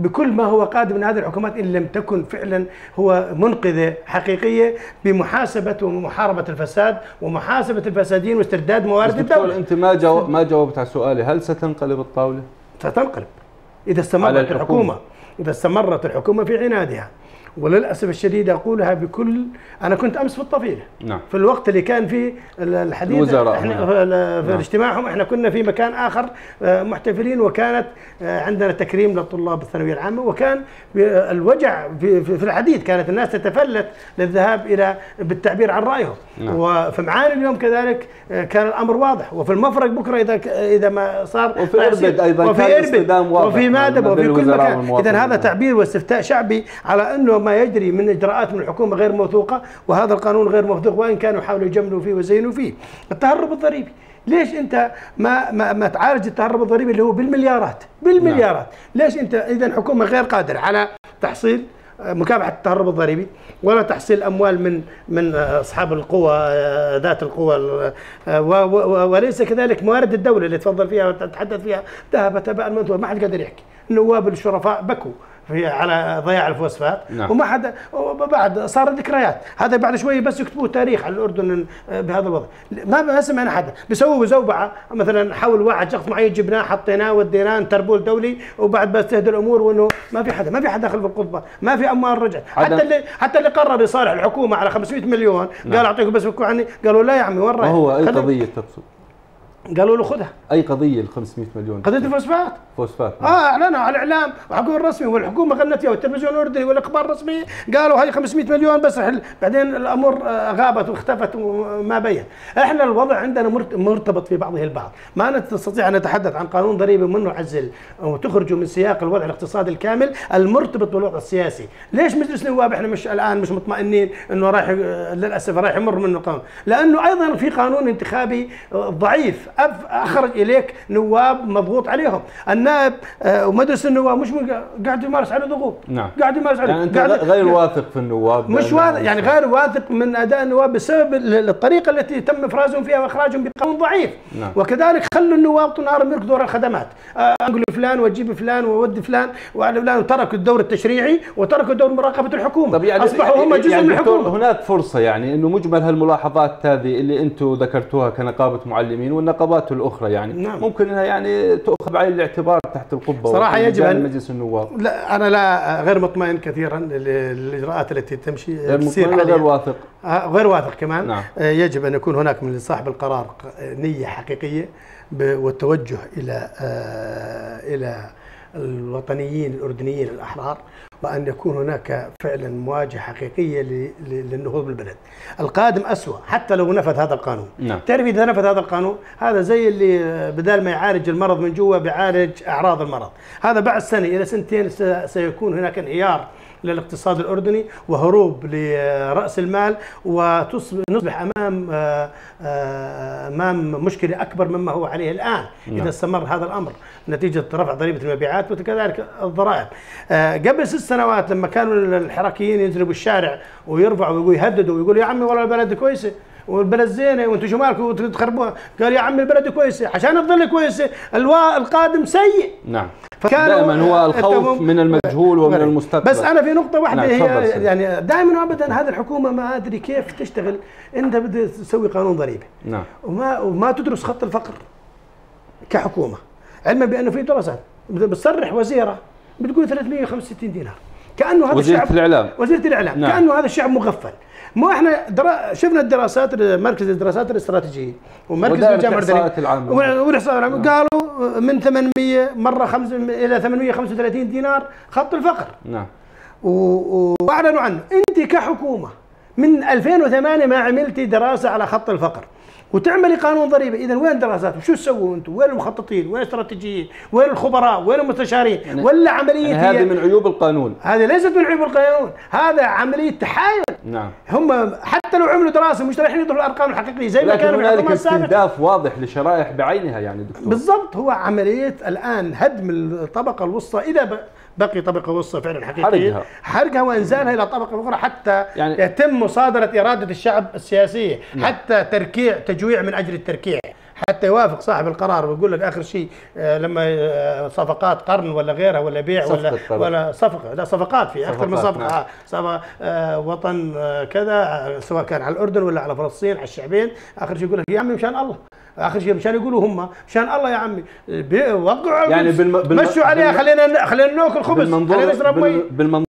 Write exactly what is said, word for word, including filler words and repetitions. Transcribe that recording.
بكل ما هو قادم من هذه الحكومات إن لم تكن فعلا هو منقذة حقيقية بمحاسبة ومحاربة الفساد ومحاسبة الفسادين واسترداد موارد الدولة. أنت ما جاوب ما جاوبت على سؤالي، هل ستنقلب الطاولة؟ ستنقلب إذا استمرت الحكومة إذا استمرت الحكومة في عنادها. وللاسف الشديد اقولها بكل، انا كنت امس في الطفيله نعم. في الوقت اللي كان فيه الحديث احنا نعم. في نعم. اجتماعهم احنا كنا في مكان اخر محتفلين، وكانت عندنا تكريم للطلاب الثانويه العامه، وكان الوجع في, في الحديث، كانت الناس تتفلت للذهاب الى بالتعبير عن رايهم نعم. وفي معاني اليوم كذلك كان الامر واضح، وفي المفرق بكره اذا اذا ما صار، وفي اربد ايضا، وفي اربد وفي مادب وفي كل مكان. اذا هذا تعبير واستفتاء شعبي على انه ما يجري من اجراءات من الحكومه غير موثوقه، وهذا القانون غير موثوق، وان كانوا يحاولوا يجملوا فيه ويزينوا فيه. التهرب الضريبي، ليش انت ما ما, ما تعالج التهرب الضريبي اللي هو بالمليارات بالمليارات؟ ليش انت اذا حكومه غير قادره على تحصيل مكافحه التهرب الضريبي ولا تحصيل اموال من من اصحاب القوى ذات القوى، وليس كذلك موارد الدوله اللي تفضل فيها وتتحدث فيها ذهبت هباء منثورا، ما حد قادر يحكي. النواب الشرفاء بكوا في على ضياع الفوسفات نعم. وما حدا، وبعد صار ذكريات، هذا بعد شوي بس يكتبوا تاريخ على الاردن بهذا الوضع. ما ما سمعنا حدا بيسووا زوبعه مثلا حول واحد شخص معين جبناه حطيناه وديناه تربول دولي، وبعد بس تهدى الامور، وانه ما في حدا ما في حدا دخل بالقطبه، ما في اموال رجعت. حتى اللي حتى اللي قرر يصالح الحكومه على خمسمئة مليون نعم. قال اعطيكم بس فكوا عني، قالوا لا يا عمي وين رايح؟ ما هو اي قضيه تقصد؟ قالوا له خذها. اي قضيه ال خمسمئة مليون؟ قضيه الفوسفات. فوسفات اه اعلنوا على الاعلام وحكوا الرسمي، والحكومه غنت فيها، والتلفزيون الاردني والاخبار الرسميه قالوا هي خمسمئة مليون بس. بعدين الامور غابت واختفت وما بين. احنا الوضع عندنا مرتبط في بعضه البعض، ما نستطيع ان نتحدث عن قانون ضريبي منه عزل وتخرجه من سياق الوضع الاقتصادي الكامل المرتبط بالوضع السياسي. ليش مجلس النواب احنا مش الان مش مطمئنين انه رايح للاسف رايح يمر منه قانون؟ لانه ايضا في قانون انتخابي ضعيف اخرج اليك نواب مضغوط عليهم. النائب ومجلس النواب مش قاعد يمارس عليه ضغوط نعم. قاعد يمارس عليه يعني انت غير واثق في النواب، مش واثق يعني غير واثق من اداء النواب بسبب الطريقه التي تم افرازهم فيها واخراجهم بقانون ضعيف نعم. وكذلك خلوا النواب طول النهار يركضوا ورا الخدمات، انقلوا فلان واجيب فلان وودي فلان وعلى فلان، وتركوا الدور التشريعي وتركوا دور مراقبه الحكومه. طب يعني اصبحوا هم جزء يعني من الحكومه. هناك فرصه يعني انه مجمل هالملاحظات هذه اللي انتم ذكرتوها كنقابه معلمين والنقابات الاخرى يعني نعم. ممكن انها يعني تؤخذ بعين الاعتبار تحت القبه صراحه يجب ان مجلس النواب. لا انا لا غير مطمئن كثيرا للاجراءات التي تمشي تصير حاليا، غير واثق غير واثق كمان نعم. يجب ان يكون هناك من صاحب القرار نيه حقيقيه والتوجه الى الى الوطنيين الاردنيين الاحرار، وأن يكون هناك فعلا مواجهة حقيقية للنهوض بالبلد. القادم أسوأ حتى لو نفذ هذا القانون نعم. تعرف إذا نفذ هذا القانون هذا زي اللي بدال ما يعالج المرض من جوا بيعالج أعراض المرض. هذا بعد سنة إلى سنتين سيكون هناك انهيار للاقتصاد الأردني وهروب لرأس المال، ونصبح أمام أمام مشكلة أكبر مما هو عليه الآن إذا استمر هذا الأمر نتيجة رفع ضريبة المبيعات وكذلك الضرائب. قبل ست سنوات لما كانوا الحركيين ينزلوا بالشارع ويرفعوا ويهددوا ويقولوا يا عمي والله البلد كويسة والبلد زينه وانتم شو مالكم تخربوها، قال يا عمي البلد كويسه عشان تظل كويسه القادم سيء. نعم. دائما هو الخوف من المجهول ومن المستقبل. بس انا في نقطه واحده نعم. هي يعني دائما وابدا هذه الحكومه ما ادري كيف تشتغل، انت بدها تسوي قانون ضريبي نعم. وما وما تدرس خط الفقر كحكومه، علما بانه في دراسات بتصرح وزيره بتقول ثلاثمئة وخمسة وستين دينار كانه هذا وزيرة الشعب الاعلام وزيره الاعلام نعم. كانه هذا الشعب مغفل. مو احنا درا... شفنا الدراسات مركز الدراسات الاستراتيجيه ومركز الجامعه العامه والاحصاء العامه نعم. قالوا من ثمانمئة مره خمسة الى ثمانمئة وخمسة وثلاثين دينار خط الفقر نعم. واعلنوا عنه. انت كحكومه من ألفين وثمانية ما عملتي دراسه على خط الفقر وتعملي قانون ضريبي، اذا وين دراسات؟ وشو تسووا انتم؟ وين المخططين؟ وين الاستراتيجيين؟ وين الخبراء؟ وين المستشارين؟ يعني ولا عمليه يعني هذه من عيوب القانون. هذه ليست من عيوب القانون، هذا عمليه تحايل. نعم. هم حتى لو عملوا دراسه مش رايحين يضربوا الارقام الحقيقيه زي ما كانوا في الحكومه السابقه. لكن استهداف واضح لشرائح بعينها يعني دكتور. بالضبط، هو عمليه الان هدم الطبقه الوسطى اذا بقي طبقه وسطى فعلا حقيقيه، حرقها حرقها وانزالها الى طبقه اخرى حتى يعني يتم مصادره اراده الشعب السياسيه، نعم. حتى تركيع تجويع من اجل التركيع، حتى يوافق صاحب القرار ويقول لك اخر شيء لما صفقات قرن ولا غيرها ولا بيع ولا ولا صفقه، لا صفقات في اكثر من صفقه، صفقه وطن كذا سواء كان على الاردن ولا على فلسطين على الشعبين، اخر شيء يقول لك يا عمي مشان الله، اخر شيء مشان يقولوا هم مشان الله يا عمي وقعوا يعني بالم... مشوا عليها، خلينا خلينا ناكل خبز، خلينا نشرب مي.